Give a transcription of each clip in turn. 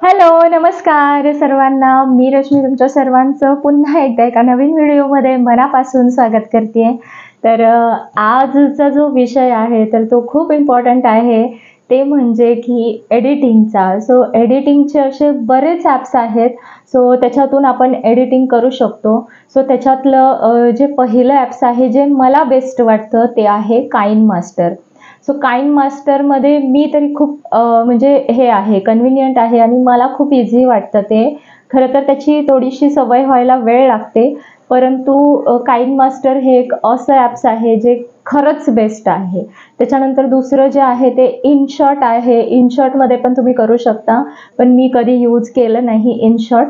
Hello, नमस्कार सर्वांना. मी रश्मी तुमच्या सर्वांचं पुन्हा एकदा एका नवीन व्हिडिओमध्ये मनापासून स्वागत करते. तर आजचा जो विषय आहे तर तो खूप इम्पॉर्टंट आहे. ते म्हणजे की एडिटिंगचा. सो एडिटिंगचे असे बरेच ॲप्स आहेत. सो त्याच्यातून आपण एडिटिंग करू शकतो. सो त्याच्यातलं जे पहिलं ॲप्स आहे जे मला बेस्ट वाटतं ते आहे काइनमास्टर. सो काइनमास्टरमध्ये मी तरी खूप म्हणजे हे आहे, कन्व्हिनियंट आहे आणि मला खूप इझी वाटतं ते. खरं तर त्याची थोडीशी सवय व्हायला वेळ लागते, परंतु काइनमास्टर हे एक असं ॲप्स आहे जे खरंच बेस्ट आहे. त्याच्यानंतर दुसरं जे आहे ते इनशॉट आहे. इनशॉटमध्ये पण तुम्ही करू शकता, पण मी कधी यूज केलं नाही इनशॉट.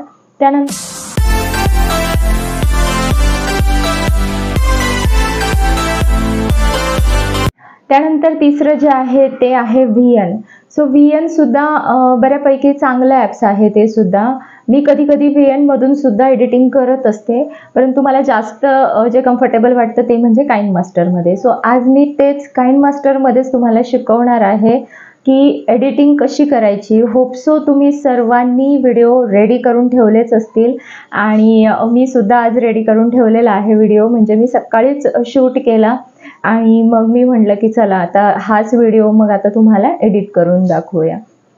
त्यानंतर तिसरं जे आहे ते आहे VN. सो VN सुद्धा बऱ्यापैकी चांगलं ॲप्स आहे ते सुद्धा. मी कधी-कधी VNमधून सुद्धा एडिटिंग करत असते, परंतु मला जास्त जे कम्फर्टेबल वाटतं ते म्हणजे काइनमास्टरमध्ये. सो आज मी तेच काइनमास्टरमध्येच तुम्हाला शिकवणार आहे की एडिटिंग कशी करायची. होप सो तुम्ही सर्वांनी व्हिडिओ रेडी करून ठेवलेच असतील आणि मी सुद्धा आज रेडी करून ठेवलेला आहे व्हिडिओ. म्हणजे मी सकाळीच शूट केला आणि मग मी म्हटलं की चला आता हाच व्हिडिओ मग आता तुम्हाला एडिट करून दाखवूया.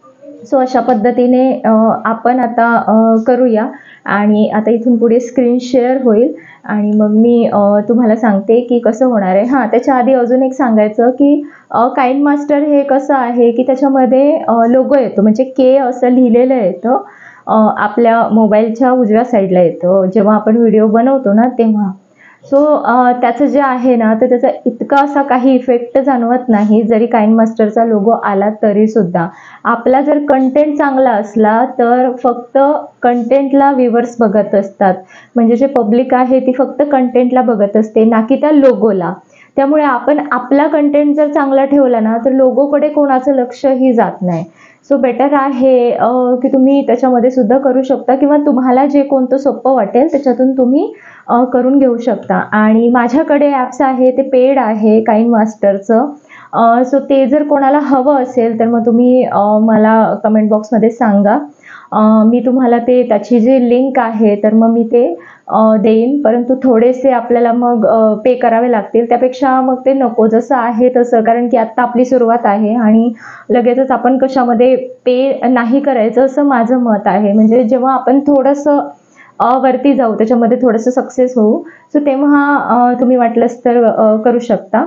सो अशा पद्धतीने आपण आता करूया आणि आता इथून पुढे स्क्रीन शेअर होईल आणि मग मी तुम्हाला सांगते की कसं होणार आहे. हां, त्याच्या आधी अजून एक सांगायचं की काइनमास्टर हे कसं आहे की त्याच्यामध्ये लोगो येतो, म्हणजे के असं लिहिलेलं येतं. आपल्या मोबाईलच्या उजव्या साईडला येतं जेव्हा आपण व्हिडिओ बनवतो ना तेव्हा. सो त्याचं जे आहे ना तर त्याचा इतका असा काही इफेक्ट जाणवत नाही जरी काइनमास्टरचा लोगो आला तरीसुद्धा. आपला जर कंटेंट चांगला असला तर फक्त कंटेंटला व्ह्यूवर्स बघत असतात. म्हणजे जे पब्लिक आहे ती फक्त कंटेंटला बघत असते, ना की त्या लोगोला. त्यामुळे आपण आपला कंटेंट जर चांगला ठेवला ना तर लोगोकडे कोणाचं लक्षही जात नाही. सो बेटर आहे की तुम्ही त्याच्यामध्ये सुद्धा करू शकता किंवा तुम्हाला जे कोणतं सोपं वाटेल त्याच्यातून तुम्ही करून घेऊ शकता. आणि माझ्याकडे ॲप्स आहे ते पेड आहे काइनमास्टरचं. सो ते जर कोणाला हवं असेल तर मग तुम्ही मला कमेंट बॉक्समध्ये सांगा. मी तुम्हाला त्याची जी लिंक आहे तर मग मी ते देईन, परंतु थोडेसे आपल्याला मग पे करावे लागतील. त्यापेक्षा मग ते नको, जसं आहे तसं. कारण की आत्ता आपली सुरुवात आहे आणि लगेचच आपण कशामध्ये पे नाही करायचं असं माझं मत आहे. म्हणजे जेव्हा आपण थोडंसं वरती जाऊ, त्याच्यामध्ये थोडंसं सक्सेस होऊ, सो तेव्हा तुम्ही वाटलंच तर करू शकता.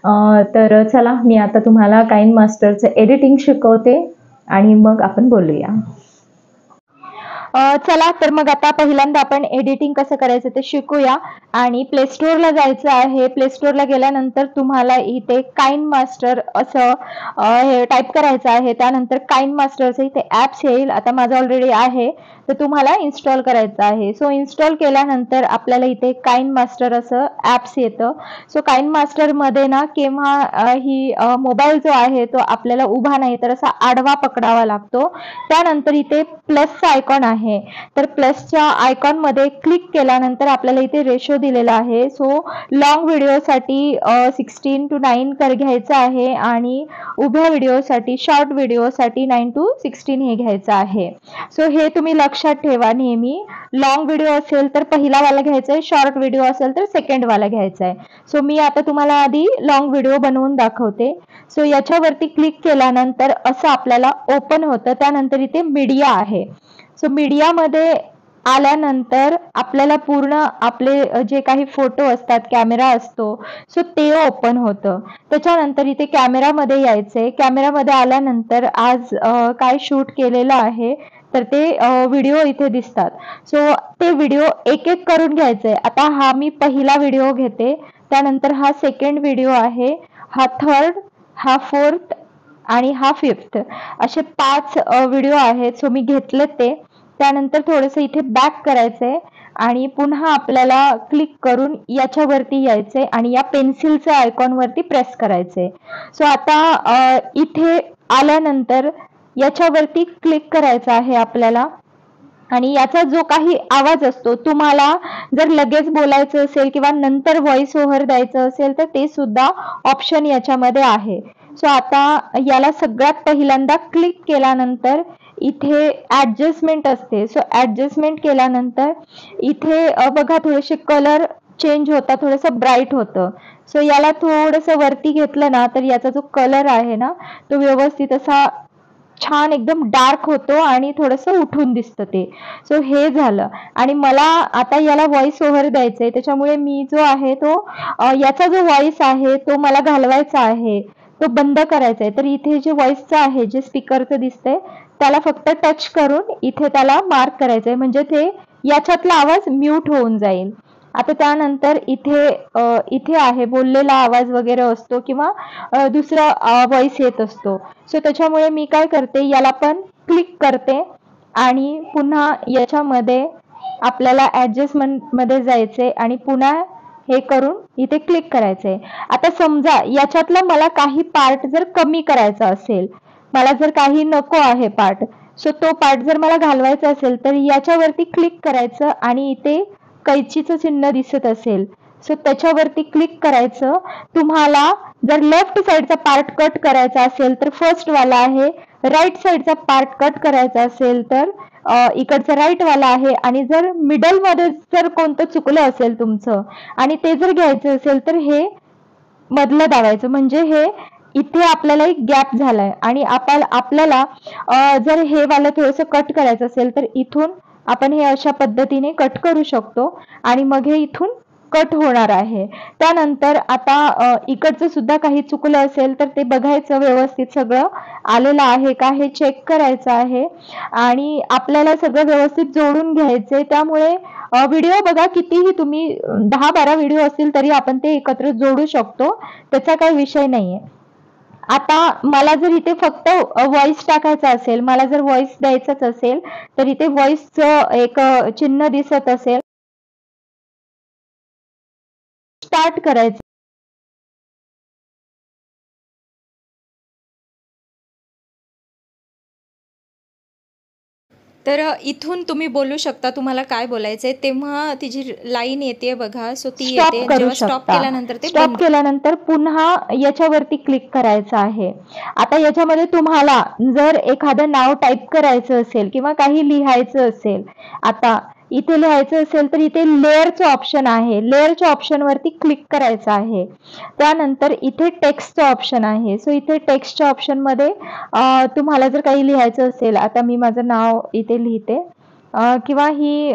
तर चला मी आता तुम्हाला काइनमास्टरचं एडिटिंग शिकवते आणि मग आपण बोलूया. चला तर मग आता पहिल्यांदा आपण एडिटिंग कसं करायचं ते शिकूया. आणि प्ले स्टोअरला जायचं आहे. प्ले स्टोअरला गेल्यानंतर तुम्हाला इथे काइनमास्टर असं हे टाईप करायचं आहे. त्यानंतर काइनमास्टरचं इथे ॲप्स येईल. आता माझं ऑलरेडी आहे तर तुम्हाला इन्स्टॉल करायचं आहे. सो इन्स्टॉल केल्यानंतर आपल्याला इथे काइनमास्टर असं ॲप्स येतं. सो काइनमास्टरमध्ये ना केव्हा ही मोबाईल जो आहे तो आपल्याला उभा नाही तर असा आडवा पकडावा लागतो. त्यानंतर इथे प्लसचा आयकॉन आहे, तर प्लसच्या आयकॉनमध्ये क्लिक केल्यानंतर आपल्याला इथे रेशो दिलेला आहे. सो लॉंग व्हिडिओसाठी 16:9 घ्यायचं आहे आणि उभ्या व्हिडिओसाठी, शॉर्ट व्हिडिओसाठी 9:16 हे घ्यायचं आहे. सो हे तुम्ही लक्षात ठेवा नेहमी. लॉंग व्हिडिओ असेल तर पहिला वाला घ्यायचा आहे, शॉर्ट व्हिडिओ असेल तर सेकंड वाला घ्यायचा आहे. सो मी आता तुम्हाला आधी लॉंग व्हिडिओ बनवून दाखवते. सो याच्यावरती क्लिक केल्यानंतर असं आपल्याला ओपन होतं. त्यानंतर इथे मीडिया आहे. सो मीडियामध्ये आल्यानंतर आपल्याला पूर्ण आपले जे काही फोटो असतात, कॅमेरा असतो, सो ते ओपन होतं. त्याच्यानंतर इथे कॅमेरामध्ये यायचंय. कॅमेरामध्ये आल्यानंतर आज काय शूट केलेलं आहे तर ते व्हिडिओ इथे दिसतात. सो ते व्हिडिओ एक एक करून घ्यायचंय. आता हा मी पहिला व्हिडिओ घेते, त्यानंतर हा सेकंड व्हिडिओ आहे, हा थर्ड, हा फोर्थ आणि हा फिफ्थ, असे 5 व्हिडिओ आहेत. सो मी घेतले ते. त्यानंतर थोडंसं इथे बॅक करायचंय आणि पुन्हा आपल्याला क्लिक करून याच्यावरती यायचंय आणि या पेन्सिलच्या आयकॉनवरती प्रेस करायचंय. सो आता इथे आल्यानंतर याच्यावरती क्लिक करायचं आहे आपल्याला आणि याचा जो काही आवाज असतो, तुम्हाला जर लगेच बोलायचं असेल किंवा नंतर व्हॉइस ओव्हर द्यायचं असेल तर ते सुद्धा ऑप्शन याच्यामध्ये आहे. सो आता याला सगळ्यात पहिल्यांदा क्लिक केल्यानंतर इथे ऍडजस्टमेंट असते. सो ऍडजस्टमेंट केल्यानंतर इथे बघा थोडेसे कलर चेंज होतात, थोडंसं ब्राईट होतं. सो याला थोडंसं वरती घेतलं ना तर याचा जो कलर आहे ना तो व्यवस्थित असा छान एकदम डार्क होतो आणि थोडंसं उठून दिसतं ते. सो हे झालं. आणि मला आता याला व्हॉइस ओव्हर द्यायचंय, त्याच्यामुळे मी जो आहे तो याचा जो व्हॉइस आहे तो मला घालवायचा आहे, तो बंद करायचा आहे. तर इथे जे व्हॉइसचं आहे, जे स्पीकरचं दिसतंय त्याला फक्त टच करून इथे त्याला मार्क करायचंय, म्हणजे ते याच्यातला आवाज म्यूट होऊन जाईल. आता त्यानंतर इथे आहे बोललेला आवाज वगैरे असतो किंवा दुसरा व्हॉइस येत असतो. सो त्याच्यामुळे मी काय करते, याला पण क्लिक करते आणि पुन्हा याच्यामध्ये आपल्याला ऍडजस्टमेंट मध्ये जायचे आणि पुन्हा हे करून इथे क्लिक करायचंय. आता समजा याच्यातला मला काही पार्ट जर कमी करायचा असेल, मला जर काही नको आहे पार्ट, सो तो पार्ट जर मला घालवायचा असेल तर याच्यावरती क्लिक करायचं आणि इथे कैचीचं चिन्ह दिसत असेल सो त्याच्यावरती क्लिक करायचं. तुम्हाला जर लेफ्ट साइडचा पार्ट कट करायचा असेल तर फर्स्ट वाला आहे, राईट साइडचा पार्ट कट करायचा असेल तर इकडचा राईट वाला आहे, आणि जर मिडल मध्ये जर कोणतं चुकलं असेल तुमचं आणि ते जर घ्यायचं असेल तर हे मधलं दाबायचं, म्हणजे हे इथे आपल्याला एक गॅप झालाय. आणि आपल्याला जर हे वाला थोडंसं कट करायचं असेल तर इथून आपण हे अशा पद्धतीने कट करू शकतो आणि मग हे इथून कट होणार आहे. त्यानंतर आता इकडचं सुद्धा काही चुकलं असेल तर ते बघायचं, व्यवस्थित सगळं आलेलं आहे का हे चेक करायचं आहे आणि आपल्याला सगळं व्यवस्थित जोडून घ्यायचंय. त्यामुळे व्हिडिओ बघा, कितीही तुम्ही 10-12 व्हिडिओ असतील तरी आपण ते एकत्र जोडू शकतो, त्याचा काही विषय नाहीये. आता मला जर इथे फक्त व्हॉइस टाकायचा असेल, मला जर व्हॉइस द्यायचाच असेल तर इथे व्हॉइसचं एक चिन्ह दिसत असेल, स्टार्ट करायचं. तर इथून तुम्ही बोलू शकता तुम्हाला काय बोलायचंय, तेव्हा तिची लाईन येते बघा, सो ती स्टॉप येते. करू जेव्हा स्टॉप शकता. केल्यानंतर ते स्टॉप केल्यानंतर पुन्हा याच्यावरती क्लिक करायचं आहे. आता याच्यामध्ये तुम्हाला जर एखादं नाव टाईप करायचं असेल किंवा काही लिहायचं असेल, आता इथे लिहायचं असेल तर इथे लेअरचं ऑप्शन आहे, लेअरच्या ऑप्शन वरती क्लिक करायचं आहे. त्यानंतर इथे टेक्स्टचं ऑप्शन आहे. सो इथे टेक्स्टच्या ऑप्शन मध्ये तुम्हाला जर काही लिहायचं असेल, आता मी माझं नाव इथे लिहिते किंवा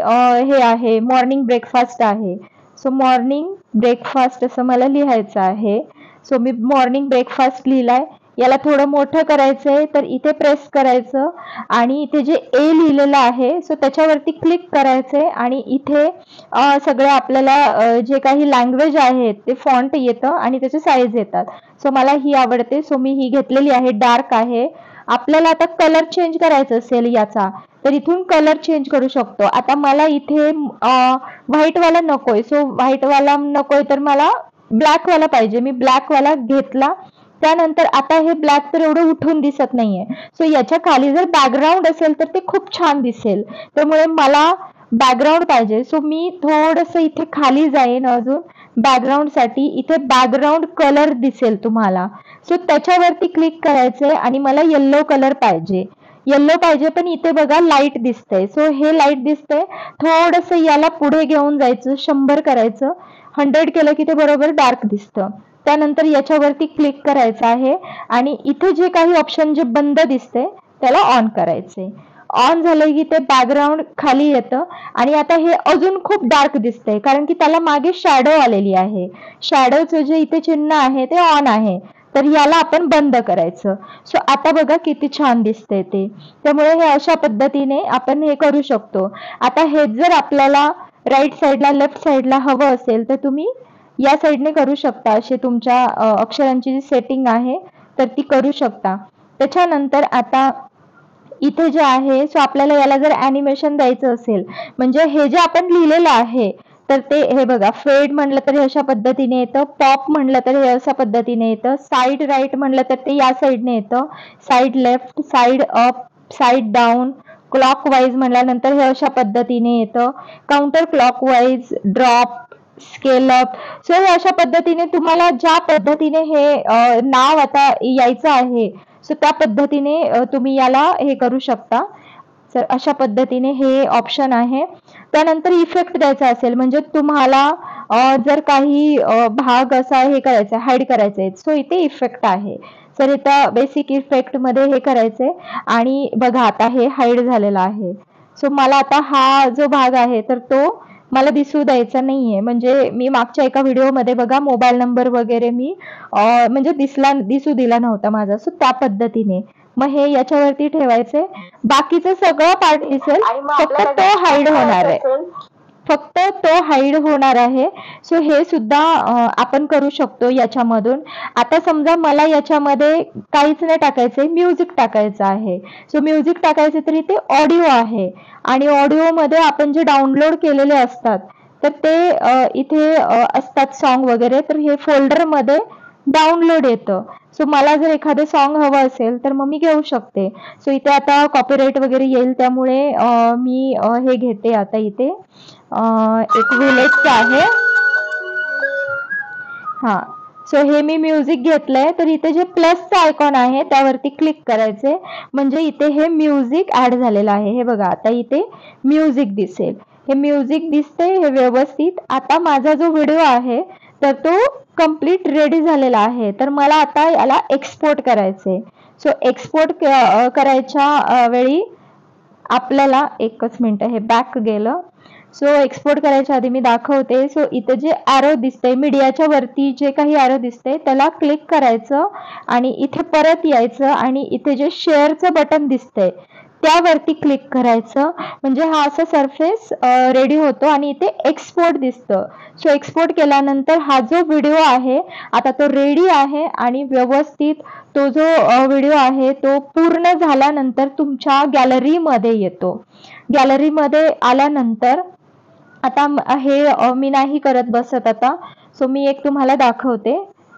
हे आहे मॉर्निंग ब्रेकफास्ट आहे. सो मॉर्निंग ब्रेकफास्ट असं मला लिहायचं आहे. सो मी मॉर्निंग ब्रेकफास्ट लिहिलाय. याला थोडं मोठं करायचंय तर इथे प्रेस करायचं आणि इथे जे ए लिहिलेलं आहे सो त्याच्यावरती क्लिक करायचंय आणि इथे सगळे आपल्याला जे काही लँग्वेज आहेत ते फॉन्ट येतं आणि त्याचे साईज येतात. सो मला ही आवडते, सो मी ही घेतलेली आहे, डार्क आहे. आपल्याला आता कलर चेंज करायचा असेल याचा तर इथून कलर चेंज करू शकतो. आता मला इथे व्हाईट वाला नकोय, सो व्हाईट वाला नकोय तर मला ब्लॅक वाला पाहिजे. मी ब्लॅक वाला घेतला. त्यानंतर आता हे ब्लॅक तर एवढं उठून दिसत नाहीये, सो याच्या खाली जर बॅकग्राऊंड असेल तर ते खूप छान दिसेल, त्यामुळे मला बॅकग्राऊंड पाहिजे. सो मी थोडस इथे खाली जाईन अजून बॅकग्राऊंड साठी. इथे बॅकग्राऊंड कलर दिसेल तुम्हाला, सो त्याच्यावरती क्लिक करायचंय आणि मला येल्लो कलर पाहिजे. येल्लो पाहिजे पण इथे बघा लाईट दिसतंय, सो हे लाईट दिसतंय. थोडस याला पुढे घेऊन जायचं, 100 करायचं. 100 केलं की ते बरोबर डार्क दिसतं. त्यानंतर याच्यावरती क्लिक करायचं आहे आणि इथे जे काही ऑप्शन जे बंद दिसते त्याला ऑन करायचे. ऑन झालं की ते बॅकग्राऊंड खाली येतं आणि आता हे अजून खूप डार्क दिसतंय कारण की त्याला मागे शॅडो आलेली आहे. शॅडोचं जे इथे चिन्ह आहे ते ऑन आहे, तर याला आपण बंद करायचं. सो आता बघा किती छान दिसतंय ते. त्यामुळे हे अशा पद्धतीने आपण हे करू शकतो. आता हे जर आपल्याला राईट साईडला लेफ्ट साईडला हवं असेल तर तुम्ही या साईडने करू शकता. असे तुमच्या अक्षरांची जी सेटिंग आहे तर ती करू शकता. त्याच्यानंतर आता इथे जे आहे सो आपल्याला याला जर ॲनिमेशन द्यायचं असेल, म्हणजे हे जे आपण लिहिलेलं आहे तर ते हे बघा, फेड म्हणलं तर हे अशा पद्धतीने येतं, पॉप म्हणलं तर हे अशा पद्धतीने येतं, साईड राईट म्हणलं तर ते या साईडने येतं, side left, side up, side down, clock wise म्हणल्यानंतर हे अशा पद्धतीने येतं, counter clock wise, drop, scale up. So हे अशा पद्धतीने तुम्हाला ज्या पद्धतीने हे नाव आता यायचं आहे सो त्या पद्धतीने तुम्ही याला हे करू शकता. तर अशा पद्धतीने हे ऑप्शन आहे. त्यानंतर इफेक्ट द्यायचा असेल म्हणजे तुम्हाला जर काही भाग असा हे करायचा हाईड करायचा आहे, सो इथे इफेक्ट आहे. तर इथं बेसिक इफेक्ट मध्ये हे करायचंय आणि बघा आता हे हाईड झालेला आहे. सो मला आता हा जो भाग आहे तर तो मला दिसू द्यायचा नाहीये. म्हणजे मी मागच्या एका व्हिडिओमध्ये बघा मोबाईल नंबर वगैरे मी म्हणजे दिसू दिला नव्हता माझा. सो त्या पद्धतीने मग हे याच्यावरती ठेवायचे. बाकीचं सगळं पार्ट दिसेल, फक्त तो हाईड होणार आहे. फक्त तो हाईड होणार आहे. सो हे सुद्धा आपण करू शकतो याच्यामधून. आता समजा मला याच्यामध्ये काहीच नाही टाकायचंय, म्युझिक टाकायचं आहे. सो म्युझिक टाकायचं तरी ते ऑडिओ आहे आणि ऑडिओमध्ये आपण जे डाउनलोड केलेले असतात तर ते इथे असतात सॉन्ग वगैरे, तर हे फोल्डरमध्ये डाउनलोड येतं. सो मला जर एखादं सॉन्ग हवं असेल तर मग मी घेऊ शकते. सो इथे आता कॉपीराईट वगैरे येईल त्यामुळे मी हे घेते आता इथे एक विलेजचं आहे. हा, सो हे मी म्युझिक घेतलंय. तर इथे जे प्लसचं आयकॉन आहे त्यावरती क्लिक करायचे म्हणजे इथे हे म्युझिक ऍड झालेलं आहे. हे बघा आता इथे म्युझिक दिसेल. हे म्युझिक दिसते हे व्यवस्थित. आता माझा जो व्हिडिओ आहे तर तो कंप्लीट रेडी झालेला आहे. तर मला आता याला एक्सपोर्ट करायचे. सो एक्सपोर्ट करायच्या वेळी आपल्याला एकच मिनिट, हे बॅक गेलं. सो एक्सपोर्ट करायच्या आधी मी दाखवते. सो इथे जे ॲरो दिसतंय मीडियाच्या वरती जे काही ॲरो दिसतंय त्याला क्लिक करायचं आणि इथे परत यायचं आणि इथे जे शेअरचं बटन दिसतंय त्यावरती क्लिक करायचं म्हणजे हा असा सरफेस रेडी होतो आणि इथे एक्सपोर्ट दिसतं. सो एक्सपोर्ट केल्यानंतर हा जो व्हिडिओ आहे आता तो रेडी आहे आणि व्यवस्थित तो जो व्हिडिओ आहे तो पूर्ण झाल्यानंतर तुमच्या गॅलरीमध्ये येतो. गॅलरीमध्ये आल्यानंतर आता हे मी नाही करत बसत आता. सो मी एक तुम्हाला दाखवते.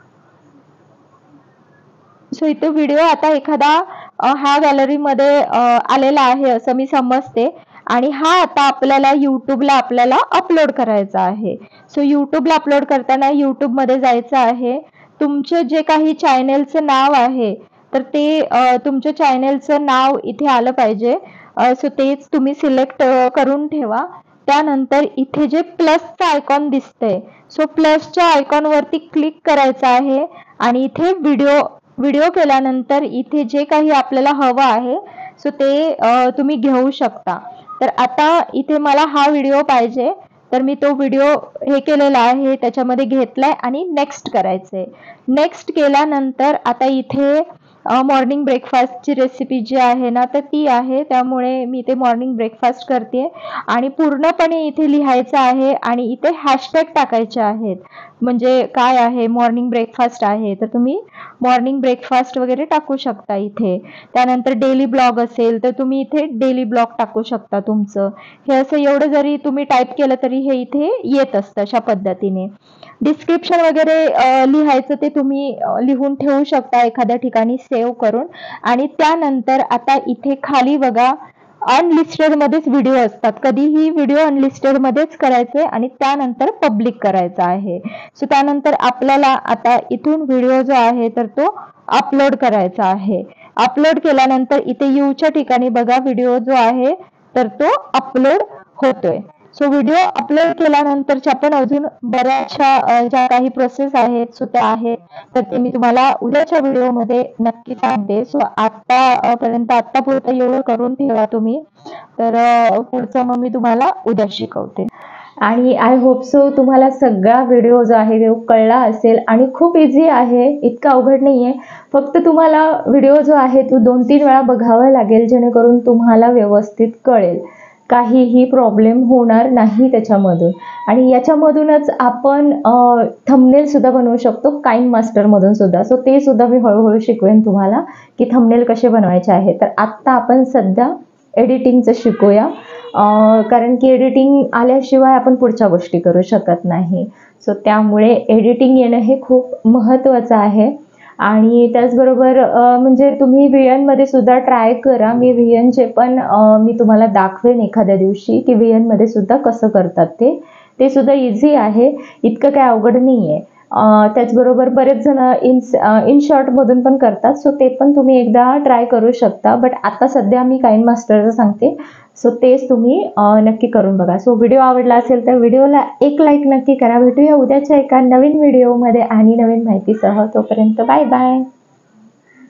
सो इथे व्हिडिओ आता एखादा हा गॅलरीमध्ये आलेला आहे असं मी समजते आणि हा आता आपल्याला युट्यूबला अपलोड करायचा आहे. सो युट्यूबला अपलोड करताना युट्यूबमध्ये जायचं आहे. तुमचे जे काही चॅनेलचं नाव आहे तर ते तुमच्या चॅनेलचं नाव इथे आलं पाहिजे. सो तेच तुम्ही सिलेक्ट करून ठेवा. त्यानंतर इथे जे प्लसचं आयकॉन दिसतंय सो प्लसच्या आयकॉन वरती क्लिक करायचं आहे आणि इथे व्हिडिओ केल्यानंतर इथे जे काही आपल्याला हवं आहे सो ते तुम्ही घेऊ शकता. तर आता इथे मला हा व्हिडिओ पाहिजे तर मी तो व्हिडिओ हे केलेला आहे त्याच्यामध्ये घेतलाय आणि नेक्स्ट करायचंय. नेक्स्ट केल्यानंतर आता इथे मॉर्निंग ब्रेकफास्टची रेसिपी जी आहे ना तर ती आहे त्यामुळे मी इथे मॉर्निंग ब्रेकफास्ट करते आणि पूर्णपणे इथे लिहायचं आहे आणि इथे हॅशटॅग टाकायचे आहेत. म्हणजे काय आहे मॉर्निंग ब्रेकफास्ट आहे तर तुम्ही मॉर्निंग ब्रेकफास्ट वगैरे टाकू शकता इथे. त्यानंतर डेली ब्लॉग असेल तर तुम्ही इथे डेली ब्लॉग टाकू शकता तुमचं. हे असं एवढं जरी तुम्ही टाईप केलं तरी हे इथे येत असतं अशा पद्धतीने. डिस्क्रिप्शन वगैरे लिहायचं ते तुम्ही लिहून ठेवू शकता एखाद्या ठिकाणी सेव्ह करून. आणि त्यानंतर आता इथे खाली बघा अनलिस्टेड मध्येच व्हिडिओ असतात. कधीही व्हिडिओ अनलिस्टेड मध्येच करायचे आणि त्यानंतर पब्लिक करायचा आहे. सो त्यानंतर आपल्याला आता इथून व्हिडिओ जो आहे तर तो अपलोड करायचा आहे. अपलोड केल्यानंतर इथे यूच्या ठिकाणी बघा व्हिडिओ जो आहे तर तो अपलोड होतोय. सो व्हिडिओ अपलोड केल्यानंतरच्या पण अजून बऱ्याचशा ज्या काही प्रोसेस आहेत सो त्या आहेत तर ते मी तुम्हाला उद्याच्या व्हिडिओमध्ये नक्की सांगते. सो आतापुरतं एवढं करून ठेवा तुम्ही. तर पुढचं मग मी तुम्हाला उद्या शिकवते. आणि आय होप सो तुम्हाला सगळा व्हिडिओ जो आहे तो कळला असेल आणि खूप इझी आहे, इतकं अवघड नाही आहे. फक्त तुम्हाला व्हिडिओ जो आहे तो 2-3 वेळा बघावा लागेल जेणेकरून तुम्हाला व्यवस्थित कळेल. काहीही प्रॉब्लेम होणार नाही त्याच्यामधून. आणि याच्यामधूनच आपण थंबनेल सुद्धा बनवू शकतो काइंड मास्टरमधून सुद्धा. सो ते सुद्धा मी हळूहळू शिकवेन तुम्हाला की थंबनेल कसे बनवायचे आहे. तर आत्ता आपण सध्या एडिटिंगचं शिकूया कारण की एडिटिंग आल्याशिवाय आपण पुढच्या गोष्टी करू शकत नाही. सो त्यामुळे एडिटिंग येणं हे खूप महत्त्वाचं आहे. आणि त्याचबरोबर म्हणजे तुम्ही VNमध्ये सुद्धा ट्राय करा. मी VNचे पण मी तुम्हाला दाखवेन एखाद्या दिवशी की VNमध्ये सुद्धा कसं करतात ते सुद्धा इझी आहे, इतकं काय अवघड नाही आहे. त्याचबरोबर बरेच जण इन शॉर्टमधून पण करतात, सो ते पण तुम्ही एकदा ट्राय करू शकता. बट आता सध्या मी काइन मास्टरचं सांगते, सो तेच तुम्ही नक्की करून बघा. सो व्हिडिओ आवडला असेल तर व्हिडिओला एक लाईक नक्की करा. भेटूया उद्याच्या एका नवीन व्हिडिओमध्ये आणि नवीन माहितीसह. तोपर्यंत बाय बाय.